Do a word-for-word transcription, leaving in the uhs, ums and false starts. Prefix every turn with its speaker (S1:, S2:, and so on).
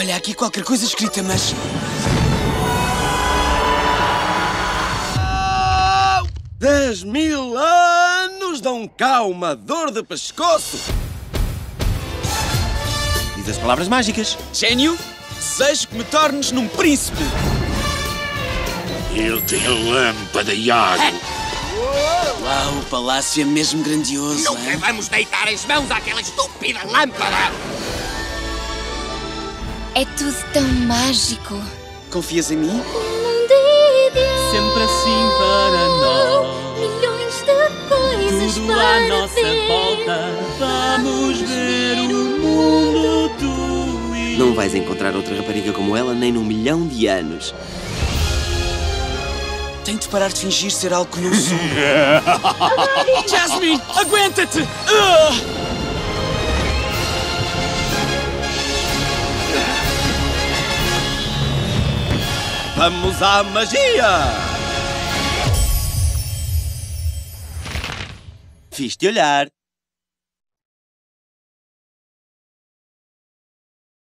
S1: Olha, aqui qualquer coisa escrita, mas...
S2: Dez mil anos dão cá uma dor de pescoço.
S3: Diz as palavras mágicas.
S1: Gênio, desejo que me tornes num príncipe.
S4: Ele tem a lâmpada, Iago.
S1: Uau, o palácio é mesmo grandioso,
S5: Nunca
S1: hein?
S5: vamos deitar as mãos àquela estúpida lâmpada!
S6: É tudo tão mágico.
S1: Confias em mim?
S6: Um mundo ideal.
S7: Sempre assim para nós.
S6: Milhões de coisas
S7: Tudo
S6: para
S7: à nossa
S6: ver.
S7: volta. Vamos ver o mundo, tu e
S3: Não vais encontrar outra rapariga como ela nem num milhão de anos.
S1: Tenho de parar de fingir ser algo que não sou. Jasmine, aguenta-te! Ah!
S2: Vamos à magia!
S3: Fiz-te olhar.